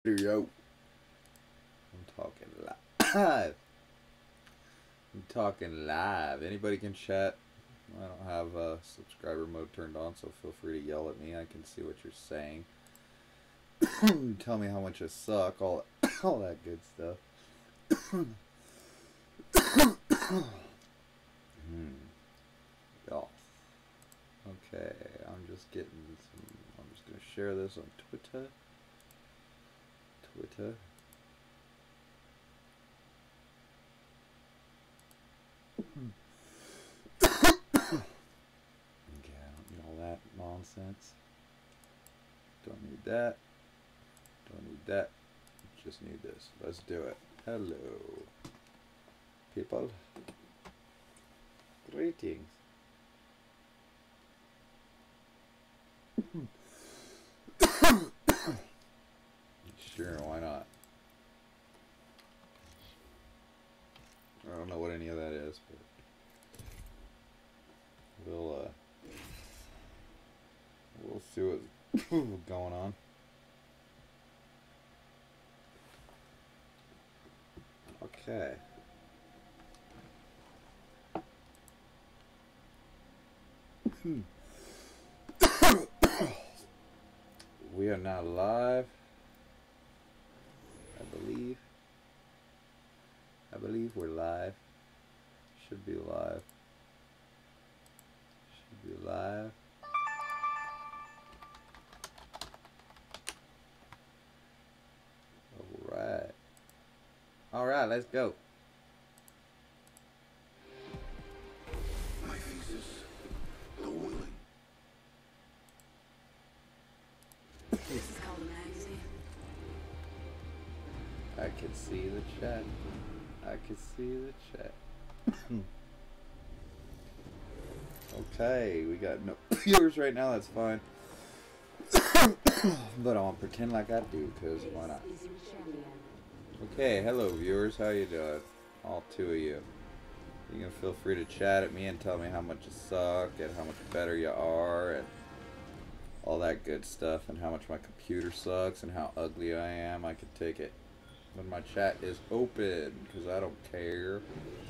Yo, I'm talking live. I'm talking live. Anybody can chat. I don't have subscriber mode turned on, so feel free to yell at me. I can see what you're saying. Tell me how much I suck. All that good stuff. Y'all. Okay, I'm just getting some. I'm just gonna share this on Twitter. Okay, I don't need all that nonsense. Don't need that. Don't need that. Just need this. Let's do it. Hello, people. Greetings. Sure, why not? I don't know what any of that is, but we'll see what's going on. Okay. We are now live. I believe we're live. Should be live. Alright, let's go. My thesis, the willing. This is called a magazine. I can see the chat. Okay, we got no viewers right now, that's fine. But I'll pretend like I do, because why not? Okay, hello viewers, how you doing? All two of you. You can feel free to chat at me and tell me how much you suck and how much better you are and all that good stuff, and how much my computer sucks and how ugly I am. I can take it when my chat is open, because I don't care.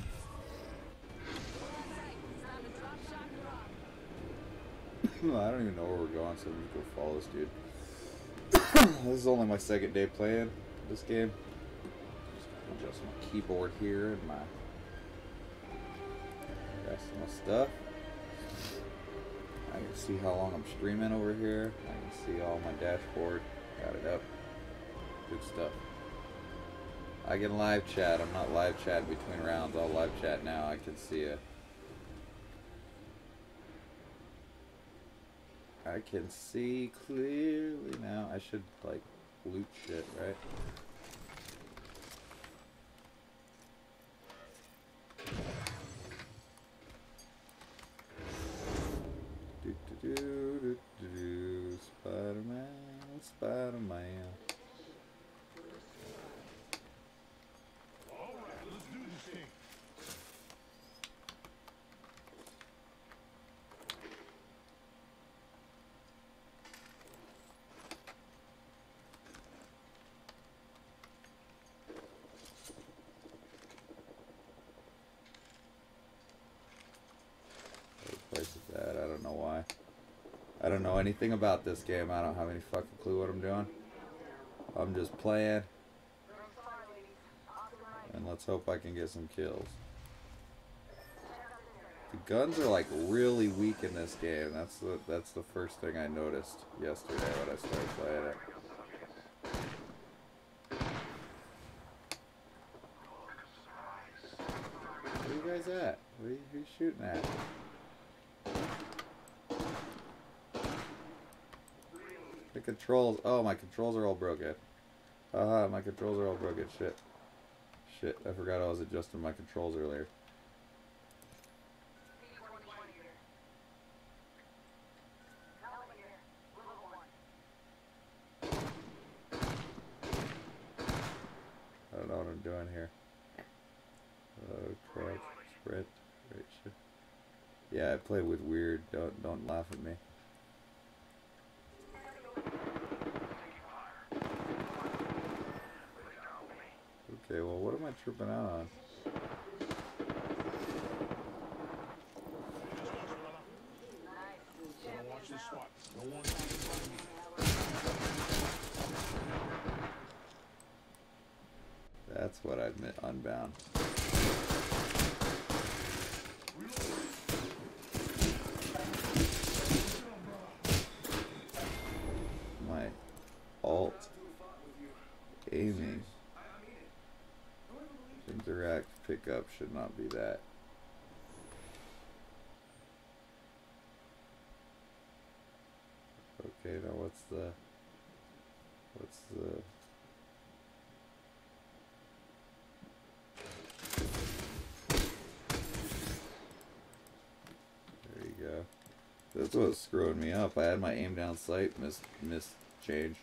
I don't even know where we're going, so I'm just go follow this dude. This is only my second day playing this game. Just adjust my keyboard here and my rest of my stuff. I can see how long I'm streaming over here. I can see all my dashboard. Got it up. Good stuff. I can live chat. I'm not live chat between rounds. I'll live chat now. I can see it. I can see clearly now. I should like loot shit, right? Spider-Man. All right, let's do this thing. Where the place is at? I don't know why. I don't know anything about this game. I don't have any fucking clue what I'm doing. I'm just playing. And let's hope I can get some kills. The guns are like really weak in this game. That's the first thing I noticed yesterday when I started playing it. Where you guys at? Who you shooting at? The controls. Oh, my controls are all broken. Haha, my controls are all broken. Shit. I forgot I was adjusting my controls earlier. I don't know what I'm doing here. Oh crap. Sprint. Right, shit. Yeah, I play with weird. Don't laugh at me. I tripping out on? Don't watch this spot. No one. That's what I meant, Unbound. My alt aiming. Interact pickup should not be that. Okay, now what's the there you go. That's what's screwing me up. I had my aim down sight changed.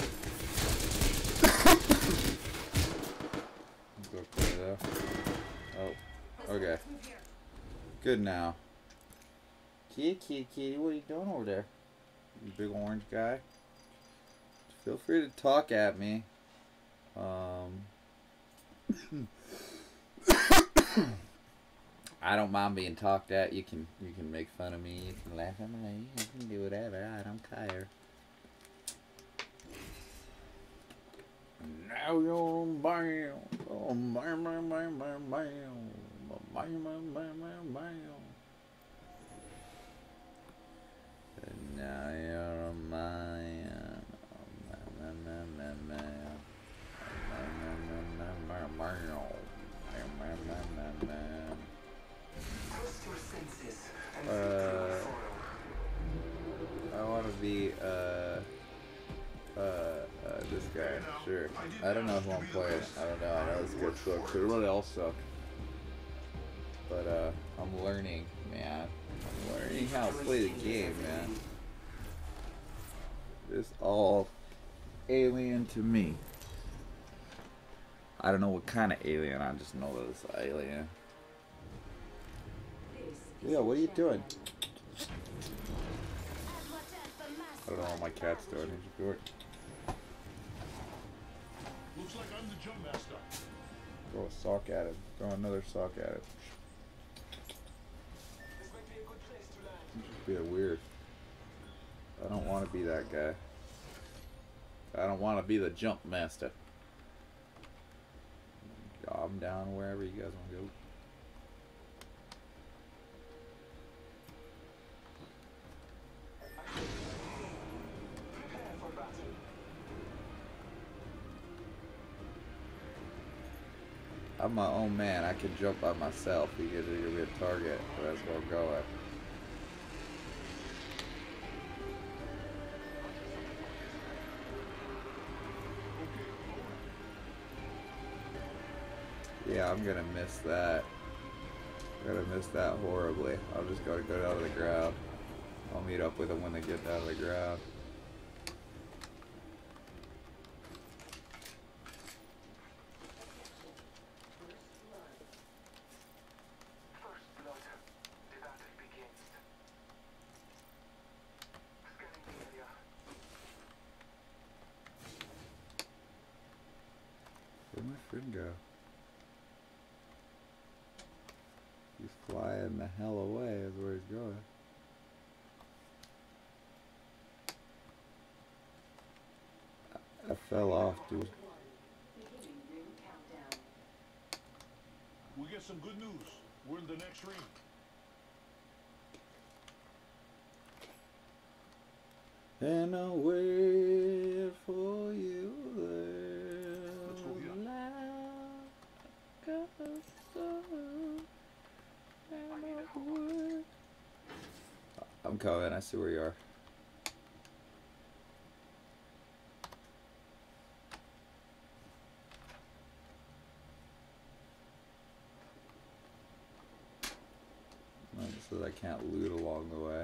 Go clear there. Oh, okay. Good now. Kitty, what are you doing over there? You big orange guy. Feel free to talk at me. I don't mind being talked at. You can make fun of me. You can laugh at me. You can do whatever. I don't care. Now you're bam. Oh, bam. And now you're a man. I want to be this guy. Sure. I don't know who I'm playing. I don't know. I know this guy sucks. Everybody else sucks. But I'm learning, man. I'm learning how to play the game, man. It's all alien to me. I don't know what kind of alien. I just know that it's alien. Yeah, what are you doing? I don't know what my cat's doing. He's doing. Looks like I'm the jump master. Throw a sock at him. Throw another sock at him. Just being weird. I don't want to be that guy. I don't want to be the jump master. I'm down wherever you guys want to go. I'm my own man. I can jump by myself. You guys are gonna be a target. So that's where I'm going. Yeah, I'm gonna miss that. I'm gonna miss that horribly. I'm just gonna go down to the ground. I'll meet up with them when they get down to the ground. Where'd my friend go? He's flying the hell away is where he's going. I fell off, dude. We get some good news. We're in the next ring. And I'll wait for you there. Let's go here. Like a sun, and I'll wait. I'm coming. I see where you are. It says I can't loot along the way.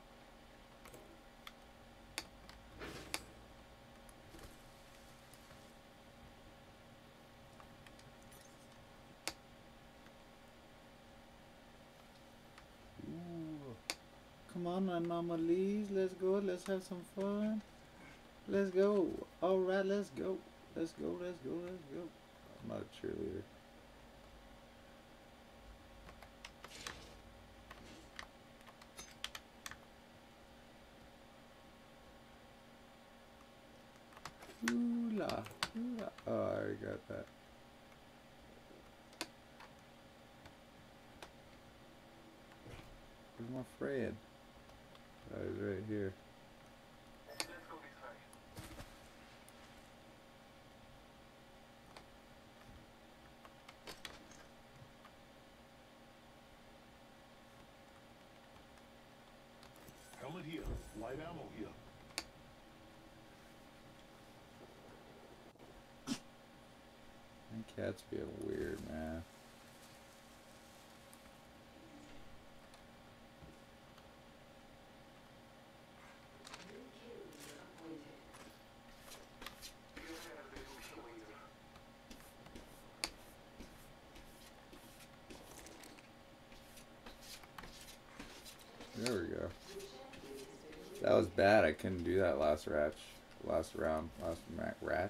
Come on, anomalies. Let's go. Let's have some fun. Let's go. All right, let's go. Let's go. Let's go. Let's go. I'm not a cheerleader. Hooyah. Hooyah. Oh, I already got that. Where's my friend? Oh, he's right here. Helmet here. Light ammo here. That cat's being weird, man. There we go. That was bad. I couldn't do that last round match.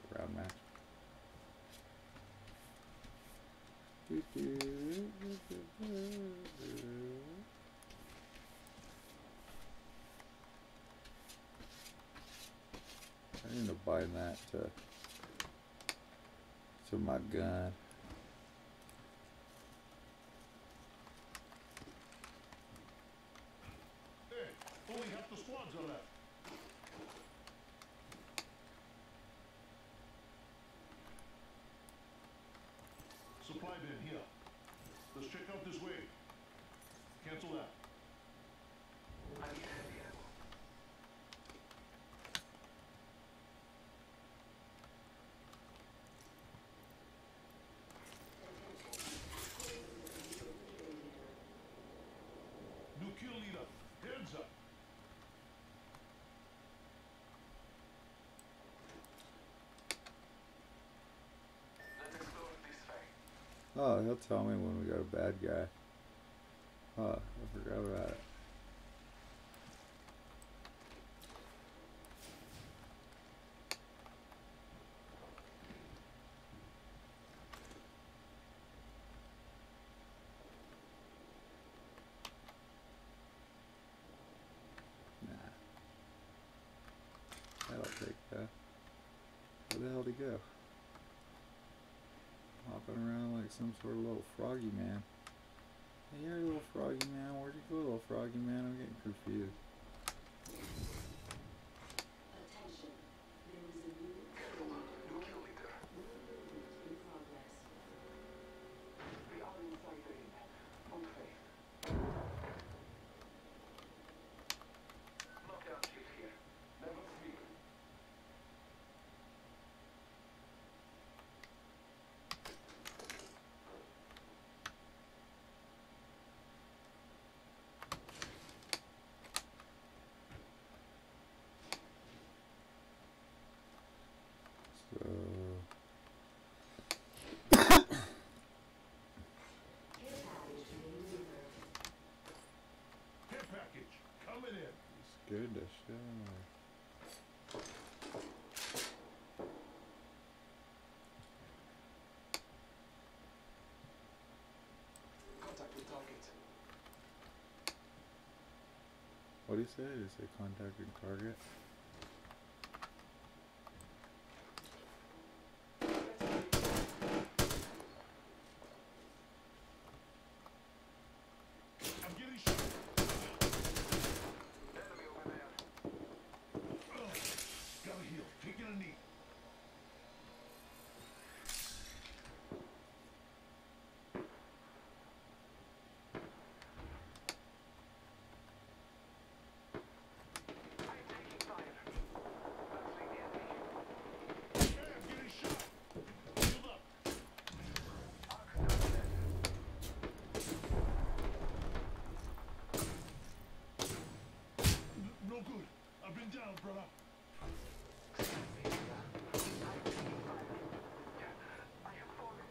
I need to bind that to my gun. Hey, only half the squads are left. Supply bin here. Let's check out this way. Cancel that. New kill leader. Heads up. Oh, he'll tell me when we got a bad guy. Oh, I forgot about it. Nah. That'll take that. Where the hell did he go? Hopping around like some sort of little froggy man. Hey, you're a little froggy man. Where'd you go, little froggy man? I'm getting confused. Attention. There is a new kill leader. Movement in progress. We are inside the ring. On faith. Knockdown shield here. Level 3. So, Care package. Coming in. it's good to show. Contact with target. What do you say? Did you say contacting target? I'm getting shot. Enemy over there. Gotta heal. Taking a knee. I'm taking fire. Battling the enemy. Hey, I'm getting shot. Heal up. Arc down dead. No good. I've been down, brother. I'm taking fire. Yeah, I have fallen.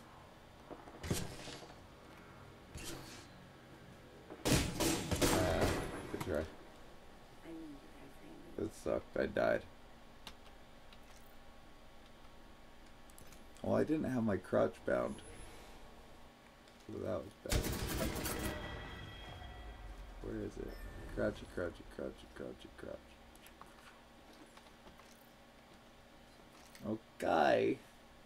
Good try. I need everything. It sucked. I died. Well, I didn't have my crotch bound. So that was bad. Where is it? Crouchy, crouchy, crouchy, crouchy, crouch. Okay.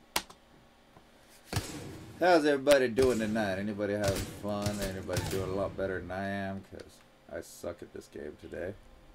How's everybody doing tonight? Anybody having fun? Anybody doing a lot better than I am? Because I suck at this game today.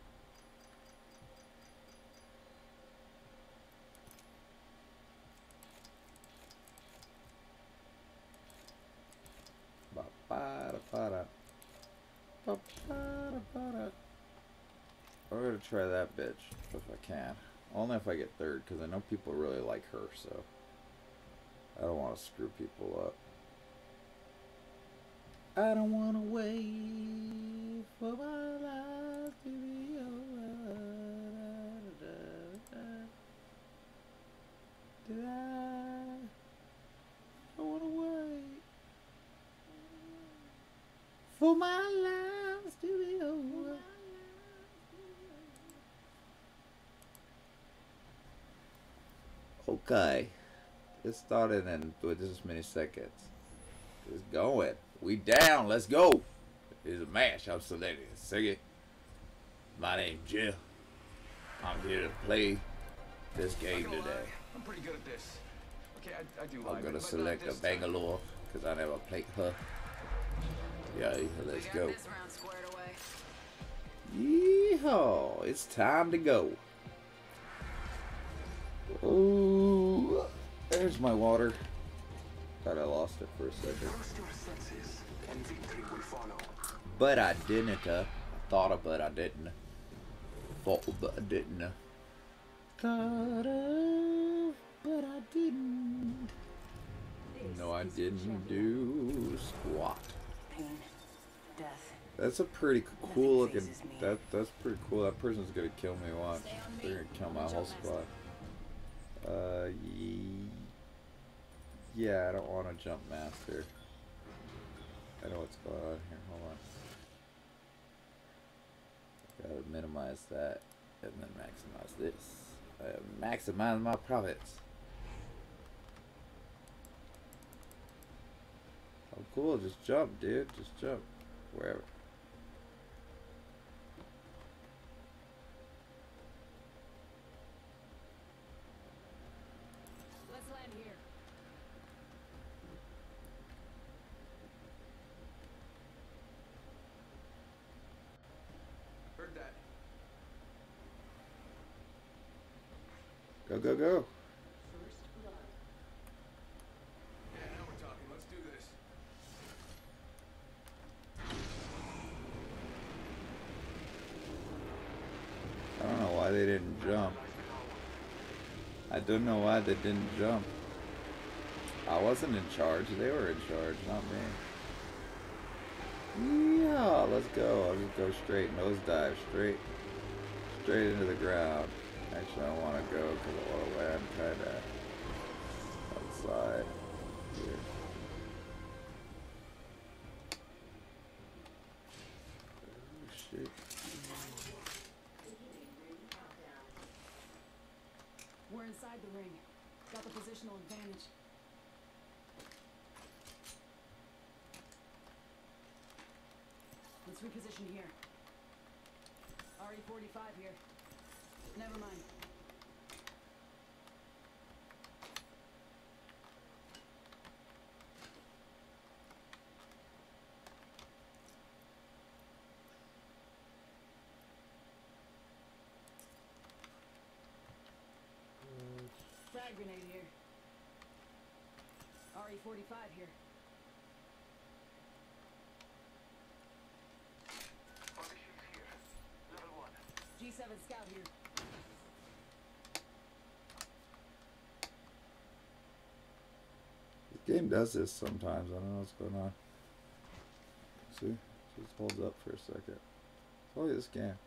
I'm gonna try that bitch if I can. Only if I get third, because I know people really like her, so I don't want to screw people up. I don't want to wait for my life to be over. I don't want to wait for my life to be over. Okay, it started in with this many seconds. It's going. We down. Let's go. It's a match. I'm selecting. Sing it. My name's Jeff. I'm here to play this game today. I'm pretty good at this. Okay, I do I'm like it, gonna but select not a this time. Bangalore because I never played her. Yeah, let's go. This round squared away. Yeehaw! It's time to go. Ooh, there's my water. Thought I lost it for a second. Trust your senses, and victory will follow. But I didn't. I thought of, but I didn't. Thought, but I didn't. Thought of, but I didn't. No, I didn't do squat. Pain, death. That's a pretty cool looking. That's pretty cool. That person's gonna kill me. Watch. They're gonna kill my whole squad. Yeah, I don't want to jump master. I know what's going on here. Hold on. Gotta minimize that and then maximize this. Maximize my profits. Oh, cool. Just jump, dude. Just jump. Wherever. Let's land here. Heard that. Go, go, go. First blood. Yeah, now we're talking. Let's do this. I don't know why they didn't jump. I don't know why they didn't jump. I wasn't in charge. They were in charge, not me. Yeah, let's go. I'll just go straight, nosedive, straight into the ground. Actually, I don't want to go because I want to land kind of outside here. Oh, shit. We're inside the ring. Got the positional advantage. Let's reposition here. RE-45 here. Never mind. Frag grenade here. RE-45 here. Conditions here. Level 1. G7 scout here. This game does this sometimes. I don't know what's going on. See? It just holds up for a second. It's only this game.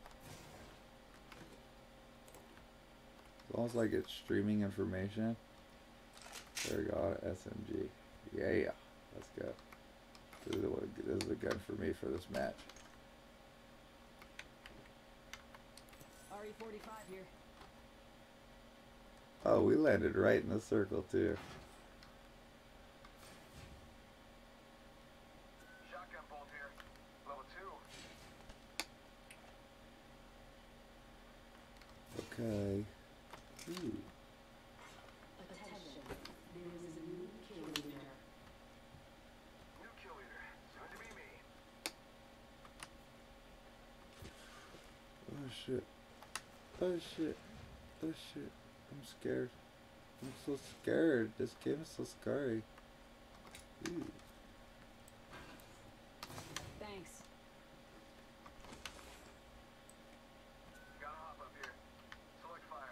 It's almost like it's streaming information. There we go, SMG. Yeah, let's go. This is a gun for me for this match. RE-45 here. Oh, we landed right in the circle too. Shotgun bolt here. Level 2. Okay. Ooh. shit. Oh shit. Oh shit. I'm scared. I'm so scared. This game is so scary. Ew. Thanks. Gotta hop up here. Select fire.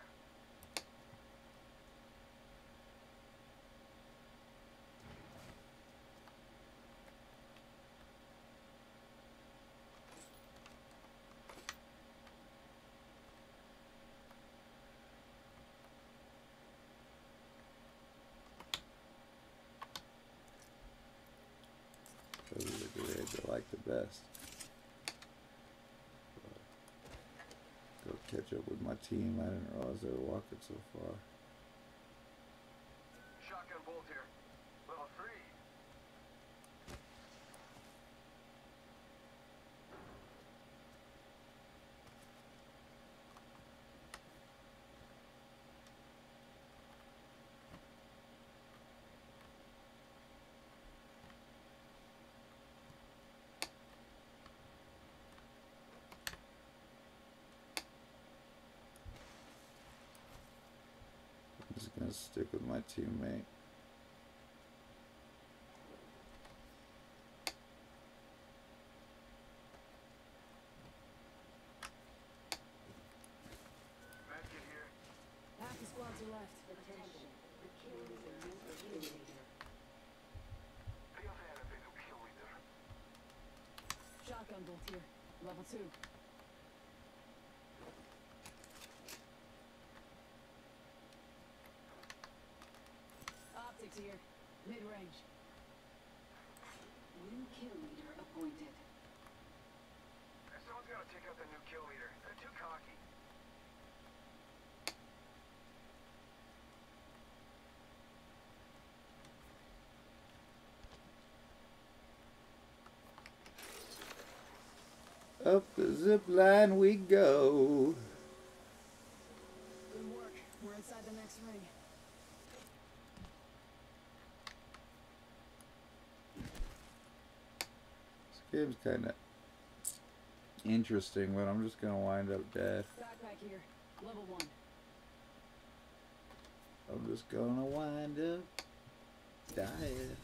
Those are the grades I like the best. Go catch up with my team. I didn't realize they were walking so far. Shotgun bolt here. Level 3. I'm just gonna stick with my teammate. Medkit here. Half the squads are left. Attention. The kill leader has been eliminated. Be off hand if they do kill leader. Shotgun bolt here. Level 2. Optics here. Mid-range. New kill leader appointed. Someone's gotta take out the new kill leader. They're too cocky. Up the zip line we go. Good work. We're inside the next ring. This game's kind of interesting, but I'm just gonna wind up dead. Backpack here. Level 1. I'm just gonna wind up dying.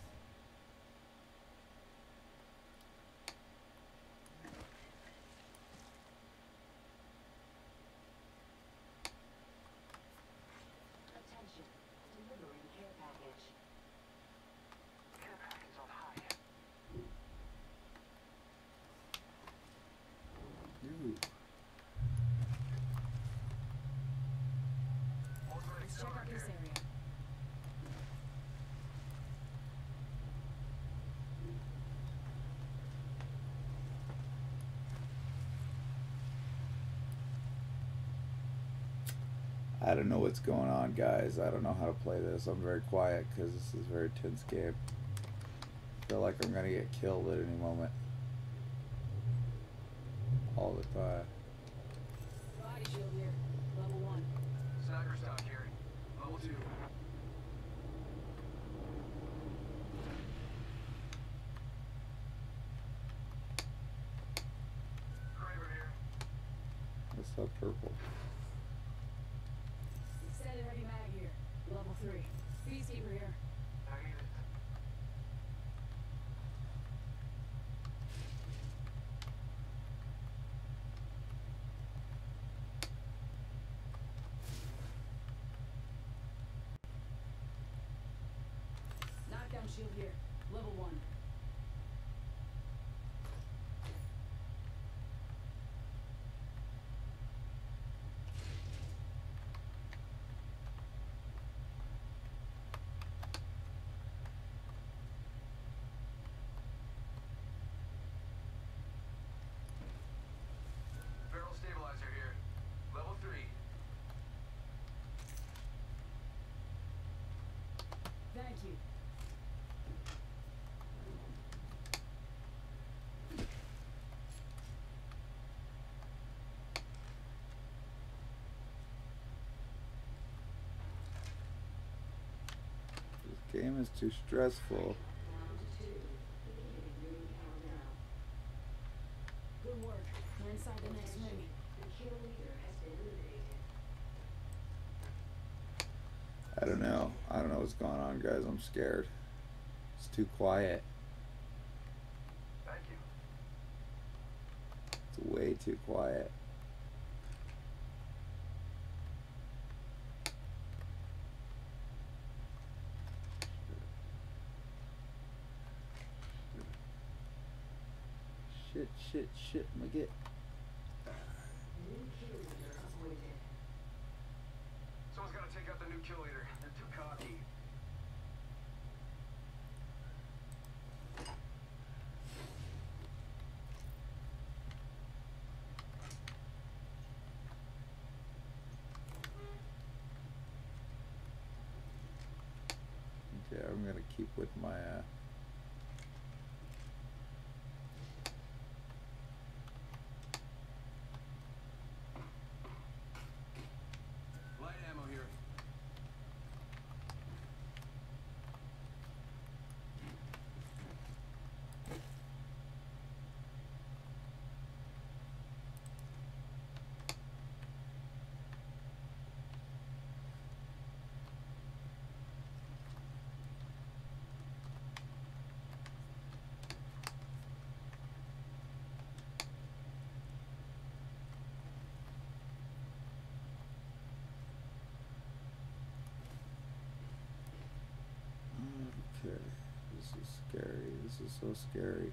Attention. Delivering care package. Care package on high. Ooh. Let's check out this area. I don't know what's going on, guys. I don't know how to play this. I'm very quiet because this is a very tense game. I feel like I'm gonna get killed at any moment. All the time. Body shield here. Level 1. Sniper stock here. Level 2. Kraber here. What's that purple? Extended heavy mag here. Level 3. Peacekeeper here. I need it. Knockdown shield here. Level 1. Barrel stabilizer here. Level 3. Thank you. This game is too stressful. Round 2. Beginning ring countdown. Good work. We're inside the next ring. The kill leader I don't know what's going on, guys. I'm scared. It's too quiet. Thank you. It's way too quiet. Shit, I'm gonna get. New kill leader appointed. Someone's got to take out the new kill leader. They're too cocky. Okay, I'm gonna keep with my. Light ammo here. Okay, this is scary. This is so scary.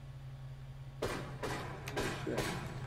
Shit.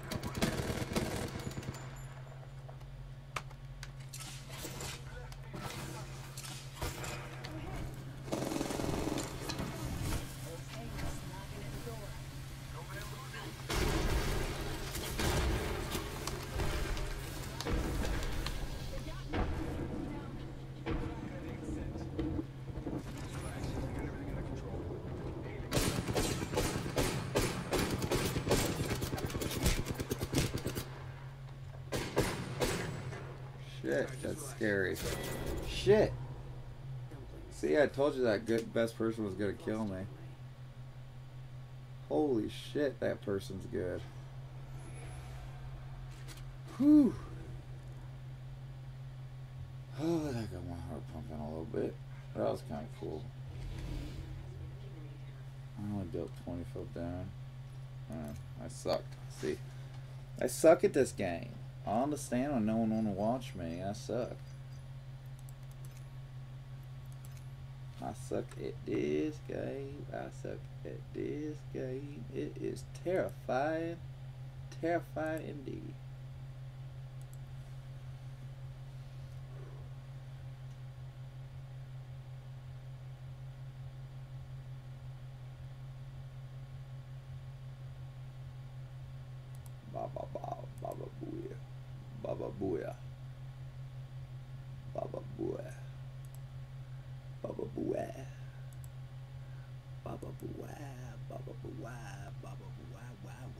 Shit, that's scary. Shit. See, I told you that best person was gonna kill me. Holy shit, that person's good. Whew. Oh, that got my heart pumping a little bit. That was kind of cool. I only built 20 foot down. I sucked. See, I suck at this game. I understand when no one want to watch me. I suck. I suck at this game. I suck at this game. It is terrifying. Terrifying indeed. Baba booyah. Baba booyah. Baba booyah. Baba booyah. Baba booyah. Baba booyah. Baba booyah.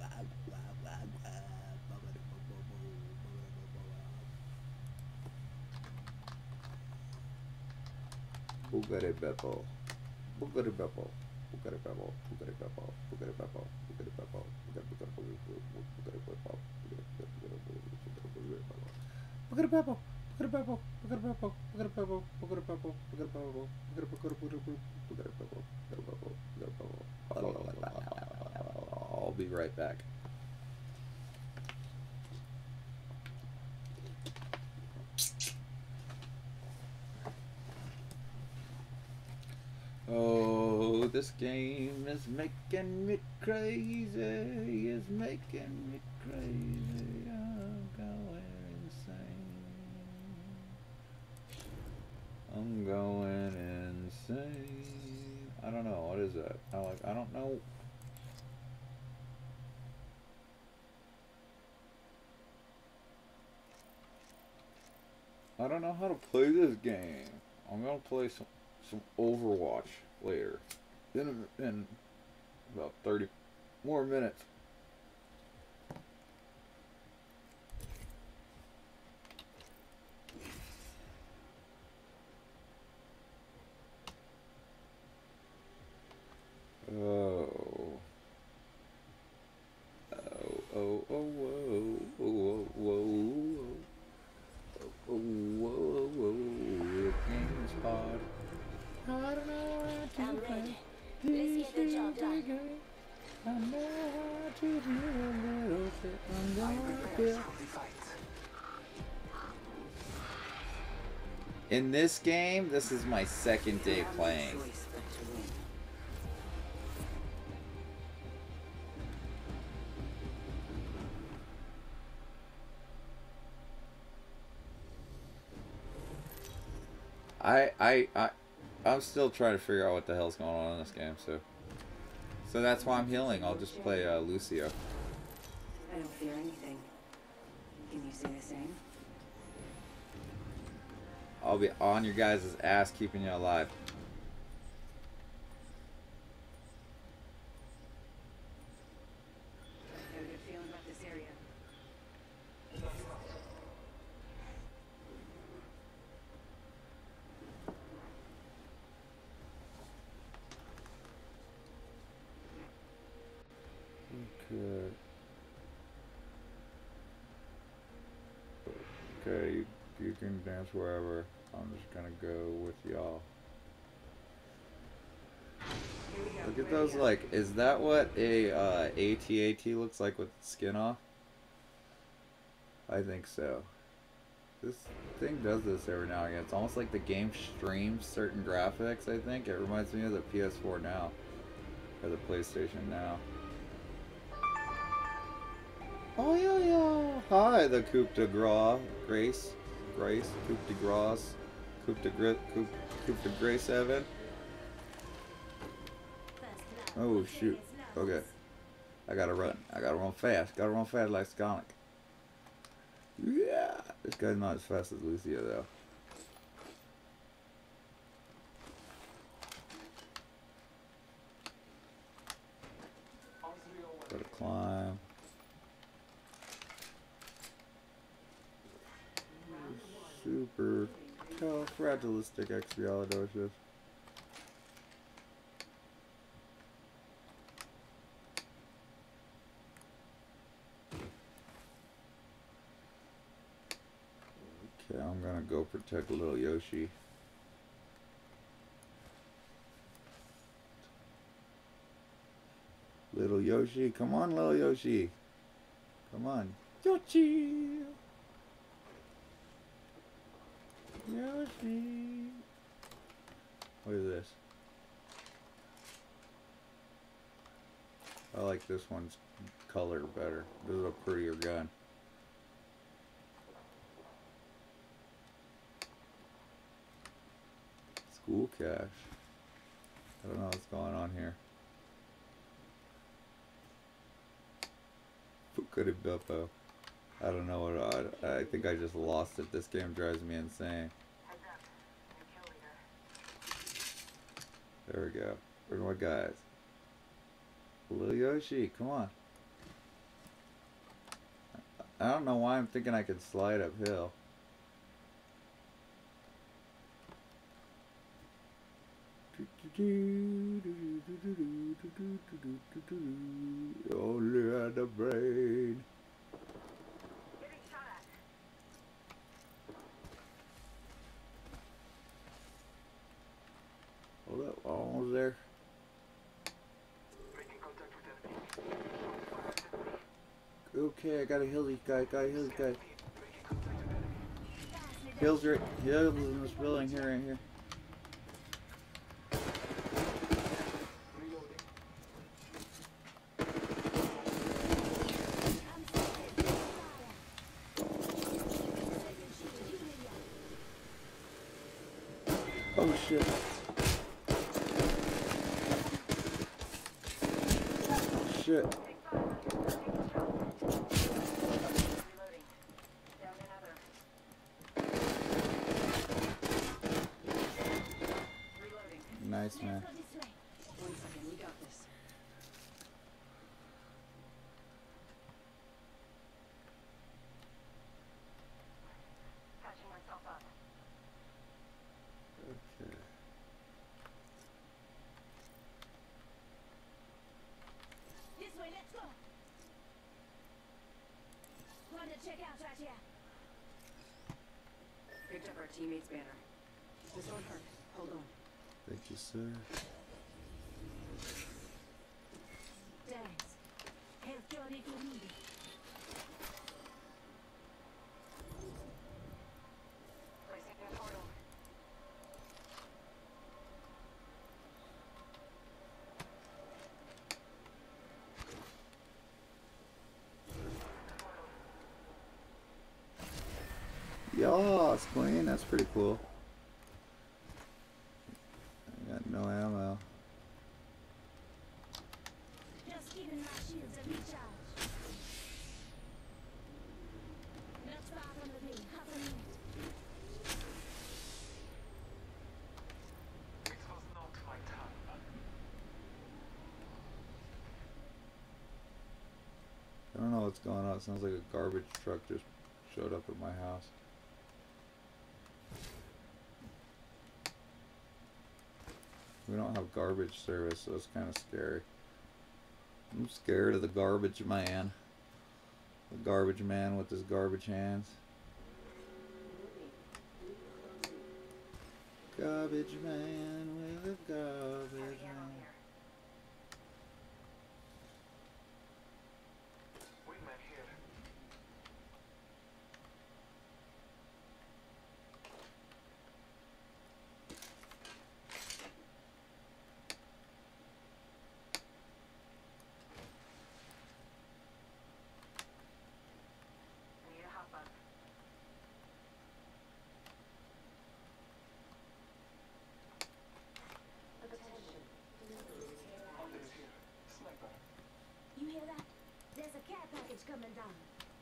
Boogary Beppo. Boogary Beppo. Boogary Beppo. Boogary Beppo. Boogary Beppo. Boogary Beppo. Boogary Beppo. Boogary Beppo. Boogary Beppo. Boogary Beppo. Boogary Beppo. Boogary Beppo. Boogary Beppo. Boogary Beppo. Boogary Beppo. I'll be right back. Oh, this game is making me crazy. It's making me crazy. I'm going insane. I'm going insane. I don't know. What is that? I don't know. I don't know how to play this game. I'm gonna play some Overwatch later. In about 30 more minutes. Whoa. The game is hard. I don't know how I'm to ready. play. Let's get the job done. I know how to do a little bit. I'm gonna feel. In this game, this is my second day playing. I'm still trying to figure out what the hell's going on in this game, so that's why I'm healing. I'll just play Lucio. I don't fear anything. Can you say the same? I'll be on your guys' ass, keeping you alive. Got a good feeling about this area. Okay. Okay, you can dance wherever. I'm just gonna go with y'all. Here we go. Look at Ready those, up. like, is that what a AT-AT looks like with skin off? I think so. This thing does this every now and again. It's almost like the game streams certain graphics, I think. It reminds me of the PS4 Now. Or the PlayStation Now. Oh yeah. Hi, the Coupe de Grace, Coupe de Gras, Coupe de Grace 7. Oh shoot. Okay. I gotta run fast. Gotta run fast like Sonic. Yeah. This guy's not as fast as Lucio though. Gotta climb. Super fragilistic Expialidocious. Okay, I'm gonna go protect little Yoshi. Little Yoshi, come on, little Yoshi. Come on. Yoshi! Yoshi! Look at this. I like this one's color better. This is a prettier gun. School cache. I don't know what's going on here. Fukuri Beppo. I don't know what I think I just lost it. This game drives me insane. There we go. Where are my guys? Little Yoshi, come on. I don't know why I'm thinking I could slide uphill. Only had the brain. Hold up, almost there. Okay, I gotta heal these guys. Heals in this building here, right here. Oh shit. Shit. Nice, man. 1 second, we got this. Patching myself up. Okay. This way, let's go. Want to check out right here. Picked up our teammate's banner. This won't hurt. Hold on. Thank you, sir. Thanks. Healthcare if you need it. Placing a portal. Yas, Queen, that's pretty cool. I got no ammo. Just giving my shields a recharge. Not far from the ring. Half a minute. It was not my time. I don't know what's going on. It sounds like a garbage truck just showed up at my house. We don't have garbage service, so it's kind of scary. I'm scared of the garbage man. The garbage man with his garbage hands. Garbage man with a garbage hand. Wingman here. Need a hot bag. Attention. Others here. Sniper. You hear that? There's a care package coming down.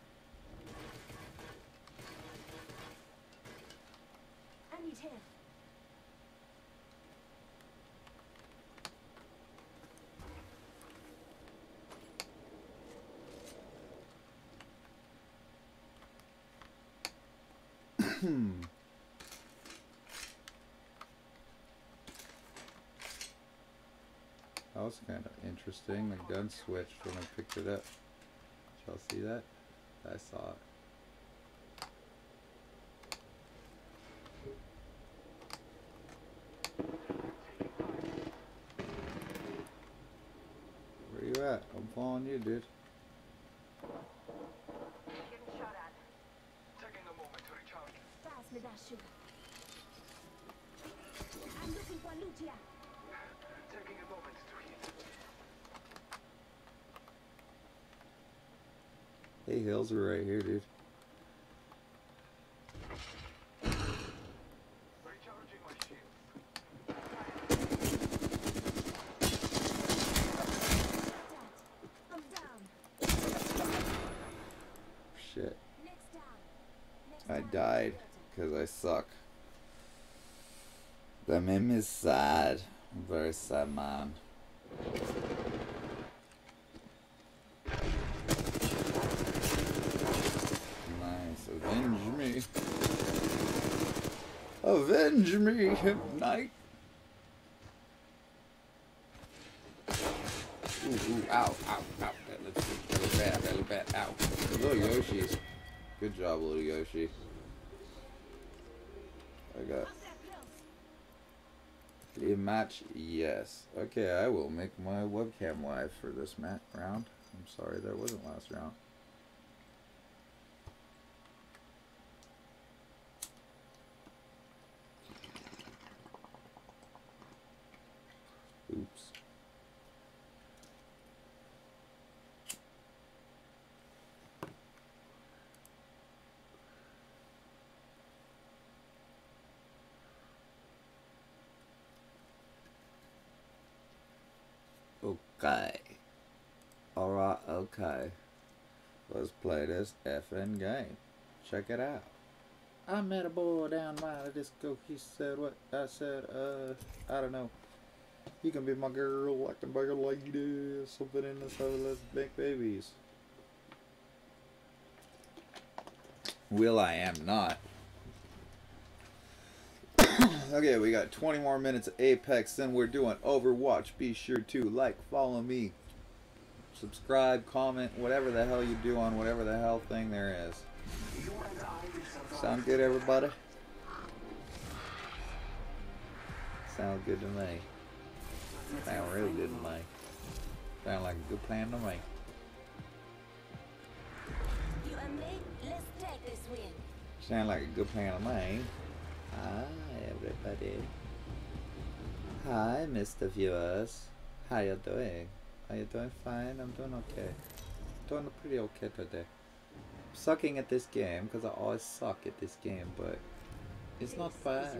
I need help. That was kind of interesting. The gun switched when I picked it up. Did y'all see that? I saw it. Where you at? I'm following you, dude. Getting shot at. Taking a moment to recharge. Pass me that sugar. I'm looking for loot here. Taking a moment to heal. Hey, hills are right here, dude. Recharging my shield. I'm down. Shit. Next down. Next I down. died because I suck. That made me sad. I'm a very sad man. Nice. Avenge me. Avenge me, Knight. Ooh, ooh, ow, ow, ow. That looks really bad, really bad. Ow. Little Yoshi's. Good job, little Yoshi. I got Up there close. a match. Yes. Okay, I will make my webcam live for this round. I'm sorry that wasn't last round. Oops. Okay. Alright, okay. Let's play this effing game. Check it out. I met a boy down by the disco. He said what? I said, I don't know. You can be my girl, I can be your lady. Something in this other, let's make babies. Will I am not. Okay, we got 20 more minutes of Apex, then we're doing Overwatch. Be sure to like, follow me, subscribe, comment, whatever the hell you do on whatever the hell thing there is. Sound good, everybody? Sounds good to me. Sounds real good to me. Sounds like a good plan to me. You and me, let's take this win. Sound like a good plan to me. Hi, everybody. Hi, Mr. Viewers. How you doing? Are you doing fine? I'm doing okay. Doing pretty okay today. Sucking at this game because I always suck at this game, but it's not bad.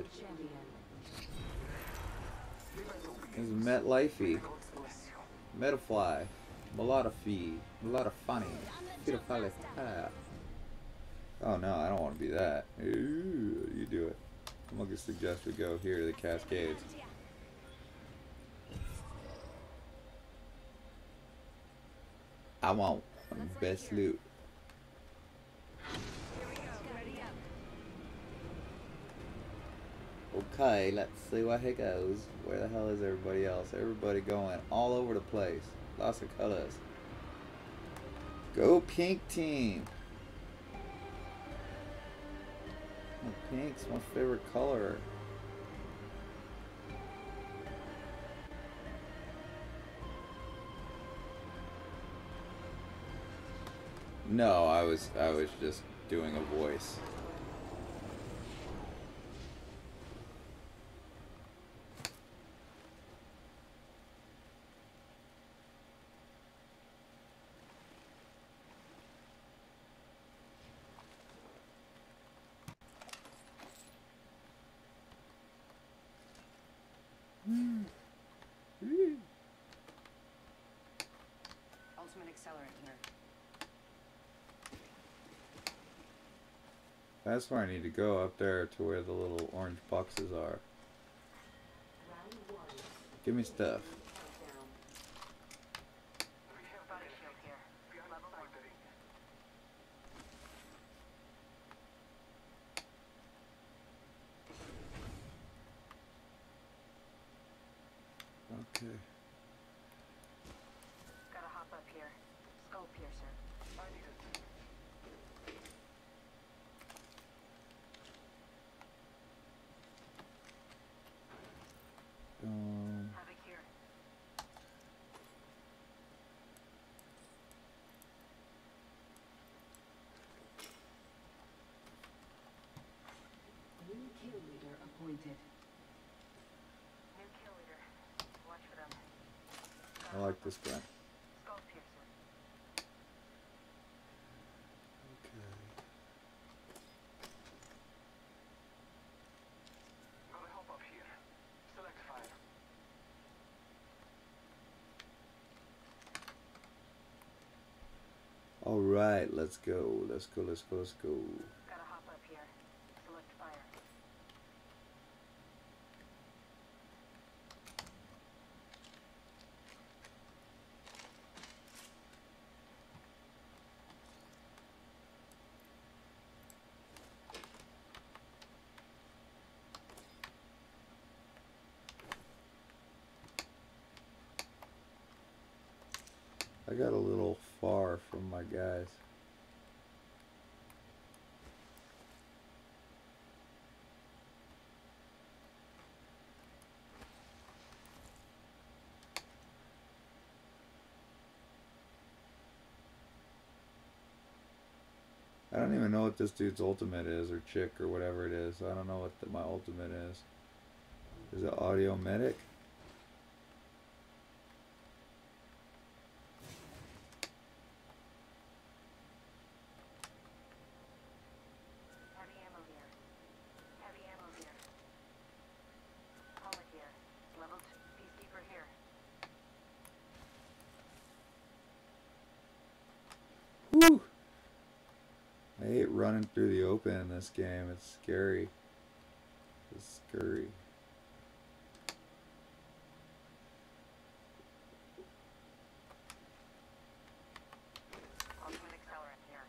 It's MetLifey, Metafly, Melodify, Melodifany, Pedophile. Oh no, I don't want to be that. Ooh, you do it. I'm gonna suggest we go here to the Cascades. I want best loot. Okay, let's see where he goes. Where the hell is everybody else? Everybody going all over the place. Lots of colors. Go pink team. Oh, pink's my favorite color. No, I was just doing a voice. Ultimate accelerant here. That's where I need to go, up there to where the little orange boxes are. Give me stuff. We have body shield here. Level 1. Okay. Gotta hop up here. Skull piercer. I need it. Have it here. New kill leader appointed. New kill leader. Watch for them. I like this guy. Skull piercer. Okay. Gotta help up here. Select fire. All right, let's go. Let's go. Let's go. Let's go. Gotta hop up here. Select fire. I got a little far from my guys. I don't even know what this dude's ultimate is, or chick, or whatever it is. I don't know what my ultimate is. Is it audio medic? Heavy ammo here. Heavy ammo here. Helmet here. Level 2. Peacekeeper here. Woo! I hate running through the open in this game. It's scary. It's scary. Ultimate accelerant here.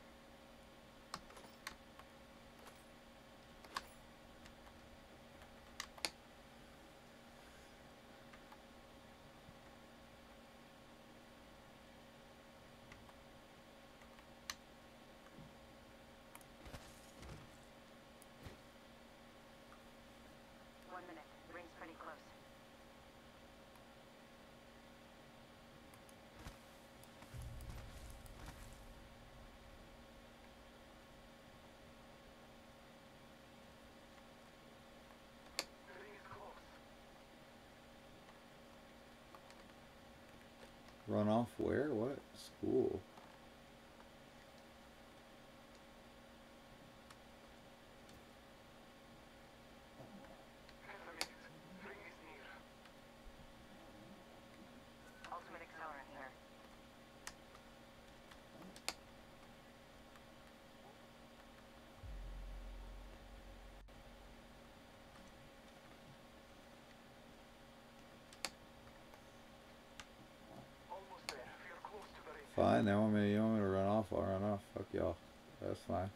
Run off where? What? School. Ultimate accelerant here. Fine, they want me, you want me to run off, I'll run off. Fuck y'all. That's fine.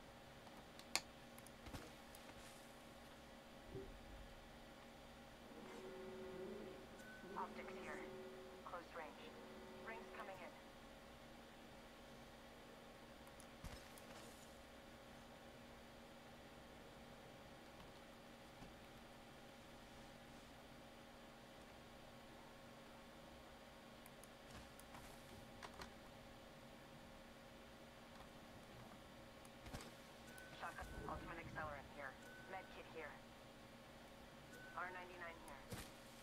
Optics here. Close range. Rings coming in. Shotgun. Ultimate accelerant here. Med kit here. R99 here.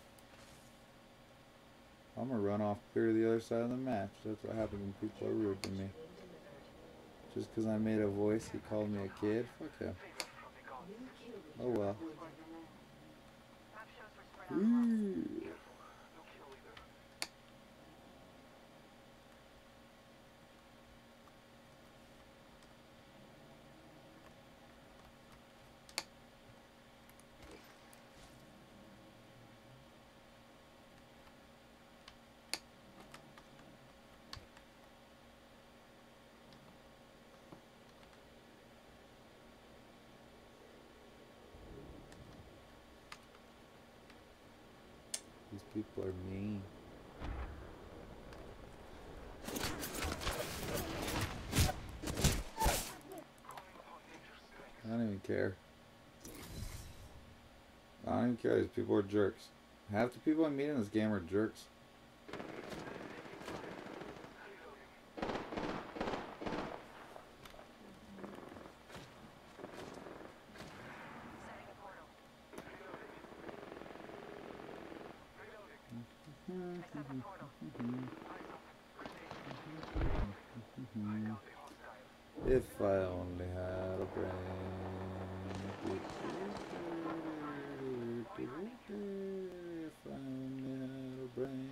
I'm gonna run off clear to the other side of the match. That's what happens when people are rude to me. Just because I made a voice, he called me a kid? Fuck him. Oh well. Map shows we're spread out a lot. Ooh. These people are mean. I don't even care. I don't even care. These people are jerks. Half the people I meet in this game are jerks. Setting a portal. I set the portal. If I only had a brain. If I only had a brain.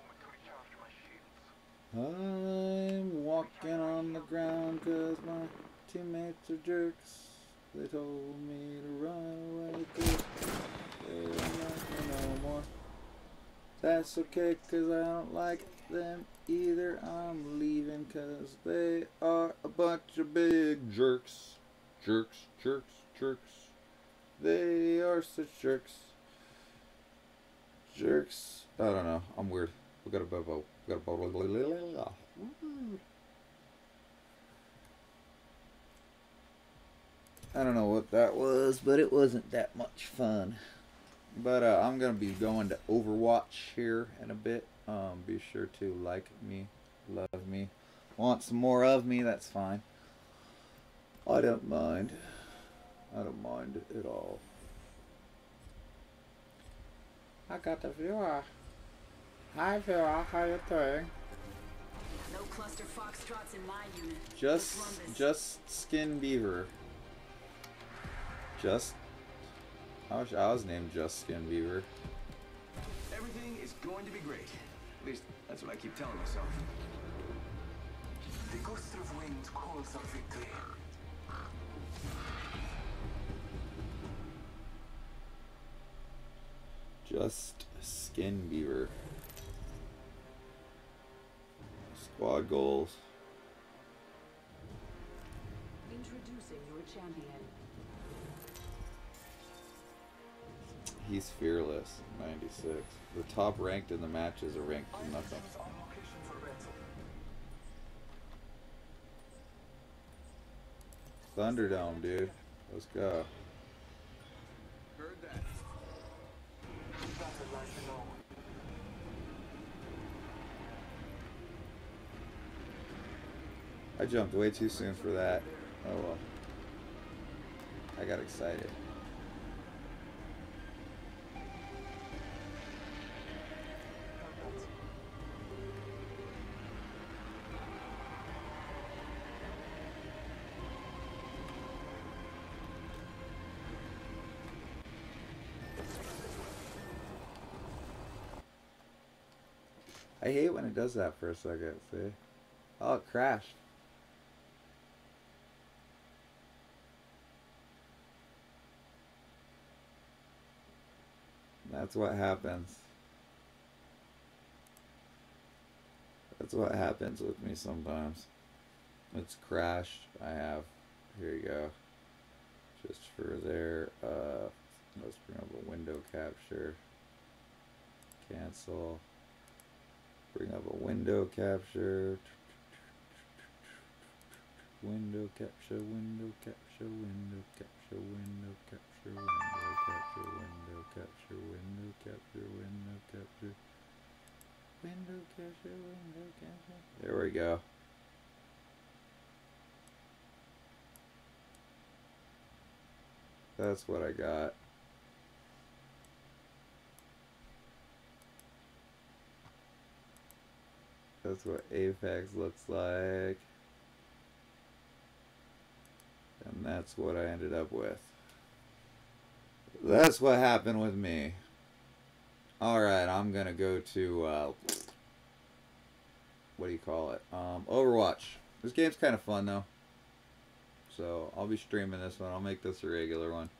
I'm walking on the ground 'cause my teammates are jerks. They told me to run away 'cause they don't like me no more. That's okay 'cause I don't like them either. I'm leaving 'cause they are a bunch of big jerks. Jerks, jerks, jerks. They are such jerks. Jerks. I don't know. I'm weird. We got a bobo. We got a bobo. I don't know what that was, but it wasn't that much fun. But I'm going to be going to Overwatch here in a bit. Be sure to like me, love me. Want some more of me, that's fine. I don't mind. I don't mind at all. I got the viewer. Hi viewer, how you doing? No cluster foxtrots in my unit. Just Skin Beaver. I wish I was named Just Skin Beaver. Everything is going to be great. At least that's what I keep telling myself. The ghost of wind calls of victory. Just Skin Beaver. Squad goals. Introducing your champion. He's fearless, 96. The top ranked in the matches are ranked for nothing. On location for rental. Thunderdome, dude. Let's go. Heard that. Battle lies below. I jumped way too soon for that. Oh well. I got excited. I hate when it does that for a second, see? Oh, it crashed. That's what happens. That's what happens with me sometimes. It's crashed. I have, here you go. Just for there, let's bring up a window capture. Cancel. Bring up a window capture. Window capture, window capture, window capture, window capture, window capture, window capture, window capture, window capture. Window capture, window capture. There we go. That's what I got. That's what Apex looks like. And that's what I ended up with. That's what happened with me. Alright, I'm gonna go to, what do you call it? Overwatch. This game's kind of fun, though. So, I'll be streaming this one. I'll make this a regular one.